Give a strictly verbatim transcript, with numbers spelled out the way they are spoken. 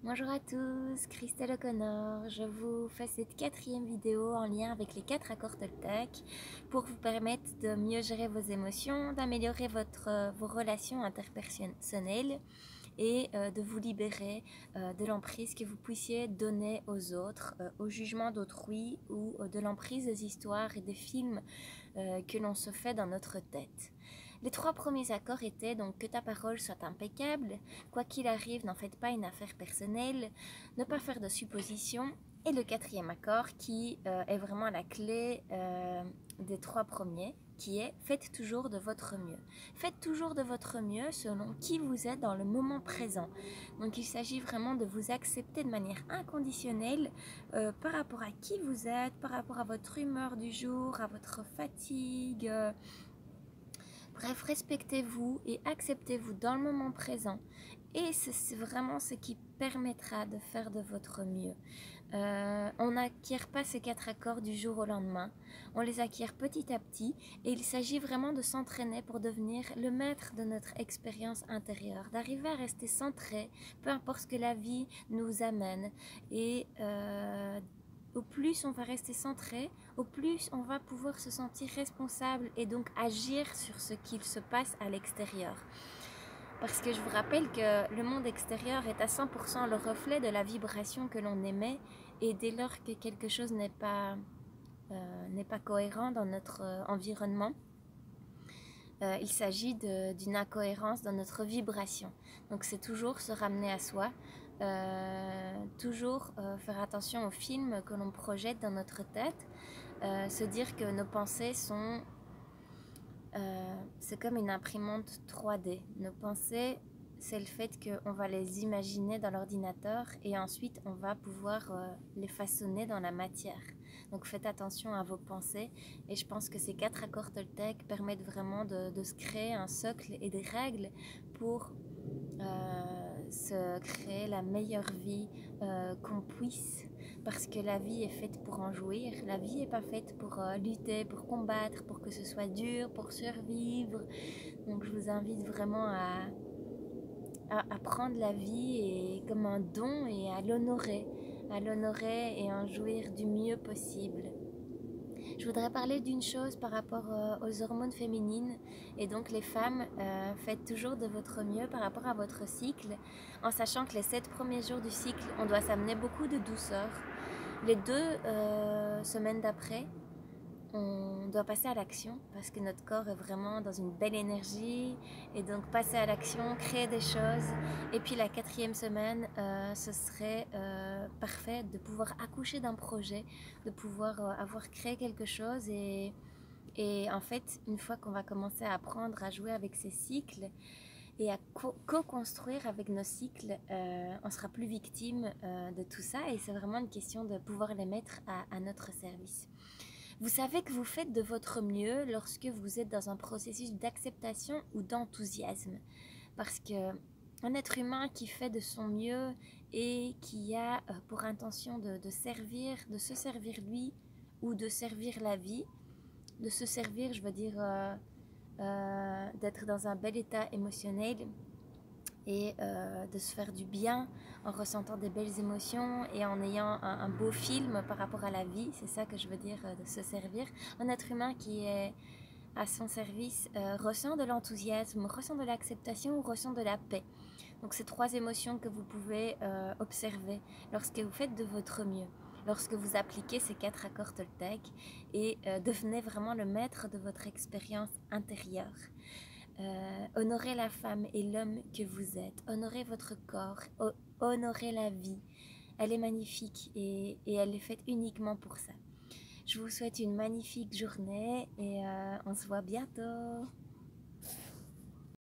Bonjour à tous, Christelle O'Connor. Je vous fais cette quatrième vidéo en lien avec les quatre accords Toltec pour vous permettre de mieux gérer vos émotions, d'améliorer votre, euh, vos relations interpersonnelles et euh, de vous libérer euh, de l'emprise que vous puissiez donner aux autres, euh, au jugement d'autrui ou euh, de l'emprise des histoires et des films euh, que l'on se fait dans notre tête. Les trois premiers accords étaient donc que ta parole soit impeccable, quoi qu'il arrive, n'en faites pas une affaire personnelle, ne pas faire de suppositions, et le quatrième accord qui euh, est vraiment la clé euh, des trois premiers, qui est faites toujours de votre mieux. Faites toujours de votre mieux selon qui vous êtes dans le moment présent. Donc il s'agit vraiment de vous accepter de manière inconditionnelle euh, par rapport à qui vous êtes, par rapport à votre humeur du jour, à votre fatigue. Euh, Bref, respectez-vous et acceptez-vous dans le moment présent. Et c'est vraiment ce qui permettra de faire de votre mieux. Euh, on n'acquiert pas ces quatre accords du jour au lendemain. On les acquiert petit à petit et il s'agit vraiment de s'entraîner pour devenir le maître de notre expérience intérieure, d'arriver à rester centré, peu importe ce que la vie nous amène. Et euh, au plus on va rester centré, au plus on va pouvoir se sentir responsable et donc agir sur ce qu'il se passe à l'extérieur. Parce que je vous rappelle que le monde extérieur est à cent pour cent le reflet de la vibration que l'on émet, et dès lors que quelque chose n'est pas, euh, n'est pas cohérent dans notre euh, environnement, euh, il s'agit d'une incohérence dans notre vibration. Donc c'est toujours se ramener à soi, euh, toujours euh, faire attention aux films que l'on projette dans notre tête, euh, se dire que nos pensées sont... Euh, c'est comme une imprimante trois D. Nos pensées, c'est le fait qu'on va les imaginer dans l'ordinateur et ensuite on va pouvoir euh, les façonner dans la matière. Donc faites attention à vos pensées, et je pense que ces quatre accords Toltec permettent vraiment de, de se créer un socle et des règles pour euh, se créer la meilleure vie euh, qu'on puisse, parce que la vie est faite pour en jouir. La vie n'est pas faite pour euh, lutter, pour combattre, pour que ce soit dur, pour survivre. Donc je vous invite vraiment à, à, à prendre la vie et, comme un don, et à l'honorer, à l'honorer et en jouir du mieux possible. Je voudrais parler d'une chose par rapport euh, aux hormones féminines, et donc les femmes, euh, faites toujours de votre mieux par rapport à votre cycle, en sachant que les sept premiers jours du cycle, on doit s'amener beaucoup de douceur. Les deux euh, semaines d'après, on doit passer à l'action, parce que notre corps est vraiment dans une belle énergie, et donc passer à l'action, créer des choses. Et puis la quatrième semaine, euh, ce serait euh, parfait de pouvoir accoucher d'un projet, de pouvoir euh, avoir créé quelque chose. Et, et en fait, une fois qu'on va commencer à apprendre à jouer avec ces cycles et à co-construire avec nos cycles, euh, on sera plus victime euh, de tout ça, et c'est vraiment une question de pouvoir les mettre à, à notre service. Vous savez que vous faites de votre mieux lorsque vous êtes dans un processus d'acceptation ou d'enthousiasme. Parce que un être humain qui fait de son mieux et qui a pour intention de, de servir, de se servir lui ou de servir la vie, de se servir, je veux dire, euh, euh, d'être dans un bel état émotionnel et euh, de se faire du bien en ressentant des belles émotions et en ayant un, un beau film par rapport à la vie. C'est ça que je veux dire, euh, de se servir. Un être humain qui est à son service euh, ressent de l'enthousiasme, ressent de l'acceptation ou ressent de la paix. Donc c'est trois émotions que vous pouvez euh, observer lorsque vous faites de votre mieux, lorsque vous appliquez ces quatre accords Toltec et euh, devenez vraiment le maître de votre expérience intérieure. Euh, honorez la femme et l'homme que vous êtes, honorez votre corps, honorez la vie. Elle est magnifique et, et elle est faite uniquement pour ça. Je vous souhaite une magnifique journée et euh, on se voit bientôt.